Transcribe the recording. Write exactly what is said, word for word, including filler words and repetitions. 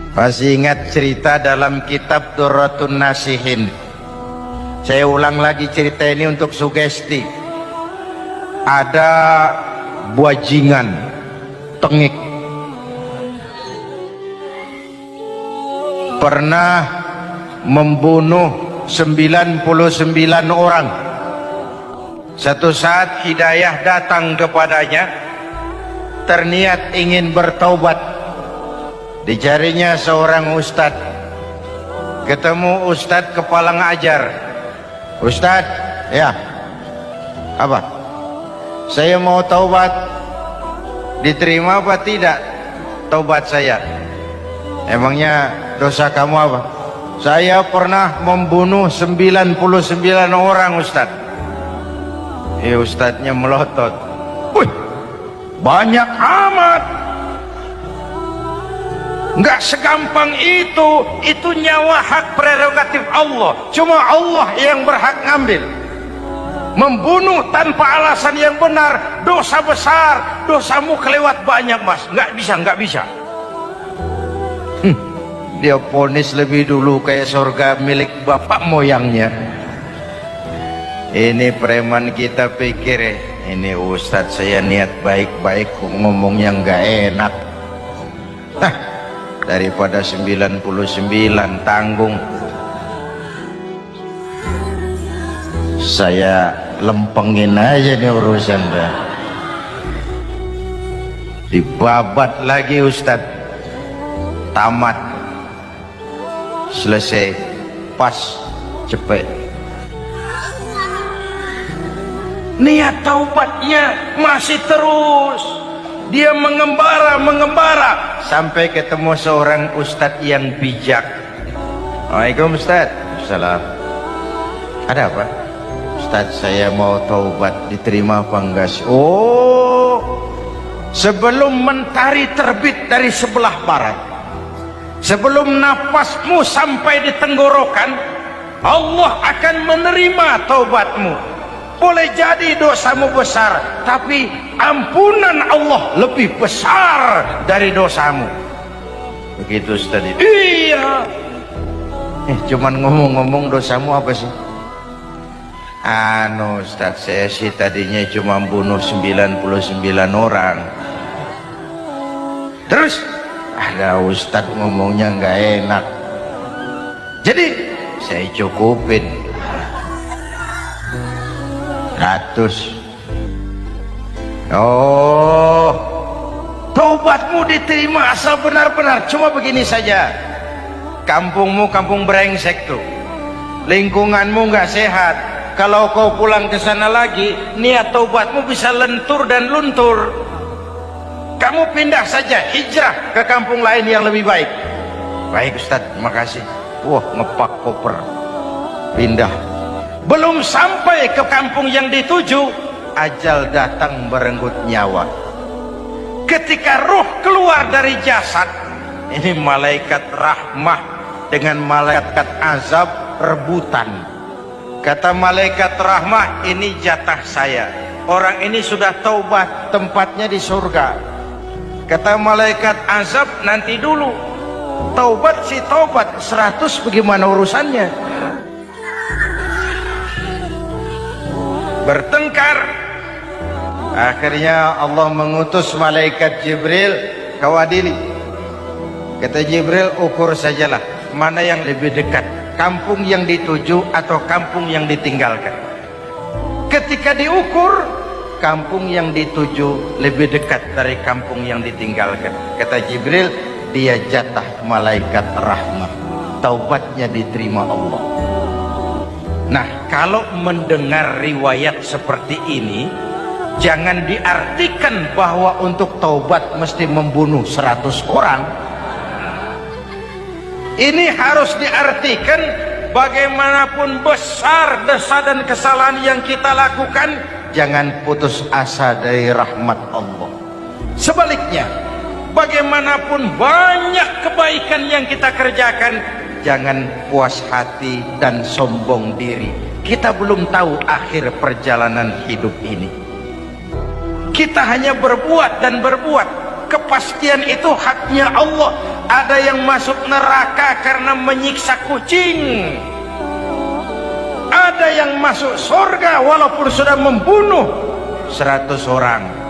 Masih ingat cerita dalam kitab Durratun Nasihin? Saya ulang lagi cerita ini untuk sugesti. Ada bajingan tengik pernah membunuh sembilan puluh sembilan orang. Satu saat hidayah datang kepadanya, terniat ingin bertaubat. Dicarinya seorang ustadz, ketemu ustadz kepala ngajar. Ustadz, ya, apa? Saya mau taubat, diterima apa tidak taubat saya? Emangnya dosa kamu apa? Saya pernah membunuh sembilan puluh sembilan orang, ustadz. Eh, ustadznya melotot. Wih, banyak amat. Enggak segampang itu. Itu nyawa hak prerogatif Allah. Cuma Allah yang berhak ngambil. Membunuh tanpa alasan yang benar dosa besar. Dosamu kelewat banyak, mas. Enggak bisa, enggak bisa. hmm. Dia ponis lebih dulu kayak surga milik bapak moyangnya. Ini preman kita pikir eh, ini ustadz saya niat baik-baik ngomongnya enggak enak. Nah, daripada sembilan puluh sembilan tanggung, saya lempengin aja nih urusan dah. Dibabat lagi ustadz, tamat, selesai, pas, cepet. Niat taubatnya masih terus. Dia mengembara, mengembara sampai ketemu seorang ustadz yang bijak. Waalaikumsalam ustadz. Salam. Ada apa? Ustadz, saya mau taubat, diterima apa enggak sih? Oh, sebelum mentari terbit dari sebelah barat, sebelum napasmu sampai di tenggorokan, Allah akan menerima taubatmu. Boleh jadi dosamu besar, tapi ampunan Allah lebih besar dari dosamu. Begitu tadi. Iya. Eh, cuman ngomong-ngomong dosamu apa sih? Anu Ustaz, saya sih tadinya cuma bunuh sembilan puluh sembilan orang. Terus ada Ustaz ngomongnya nggak enak, jadi saya cukupin ratus. Oh, taubatmu diterima asal benar-benar. Cuma begini saja, kampungmu kampung brengsek tuh, lingkunganmu nggak sehat. Kalau kau pulang ke sana lagi, niat taubatmu bisa lentur dan luntur. Kamu pindah saja, hijrah ke kampung lain yang lebih baik. Baik Ustaz, terima kasih. Wah, ngepak koper, pindah. Belum sampai ke kampung yang dituju, ajal datang merenggut nyawa. Ketika ruh keluar dari jasad, ini malaikat rahmah dengan malaikat azab rebutan. Kata malaikat rahmah, ini jatah saya. Orang ini sudah taubat, tempatnya di surga. Kata malaikat azab, nanti dulu. Taubat si taubat, seratus bagaimana urusannya? Bertengkar. Akhirnya Allah mengutus malaikat Jibril kawadili. Kata Jibril, ukur sajalah mana yang lebih dekat, kampung yang dituju atau kampung yang ditinggalkan. Ketika diukur, kampung yang dituju lebih dekat dari kampung yang ditinggalkan. Kata Jibril, dia jatah malaikat rahmat, taubatnya diterima Allah. Nah, kalau mendengar riwayat seperti ini, jangan diartikan bahwa untuk taubat mesti membunuh seratus orang. Ini harus diartikan bagaimanapun besar dosa dan kesalahan yang kita lakukan, jangan putus asa dari rahmat Allah. Sebaliknya, bagaimanapun banyak kebaikan yang kita kerjakan, jangan puas hati dan sombong diri. Kita belum tahu akhir perjalanan hidup ini. Kita hanya berbuat dan berbuat. Kepastian itu haknya Allah. ada yang masuk neraka karena menyiksa kucing, ada yang masuk surga walaupun sudah membunuh seratus orang.